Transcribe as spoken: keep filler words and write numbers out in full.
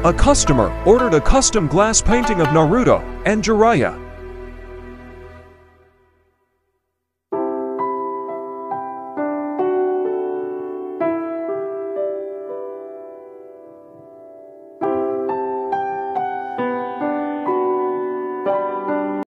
A customer ordered a custom glass painting of Naruto and Jiraiya.